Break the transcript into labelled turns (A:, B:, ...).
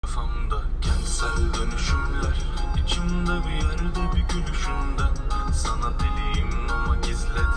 A: Kafamda kentsel dönüşümler, içimde bir yerde bir gülüşünden. Sana deliyim ama gizle